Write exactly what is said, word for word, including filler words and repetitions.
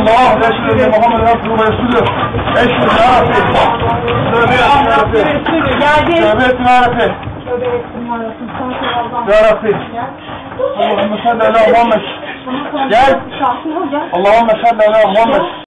illallah ve eşhedü enne Muhammeden abduhu ve resulüh. Eşhedü ya Rabbi. Tövbe etsin ya Rabbi. Tövbe etsin ya Rabbi. Ya Rabbi. Allahümme salli ala Muhammed. Gel. Allahümme salli ala Muhammed.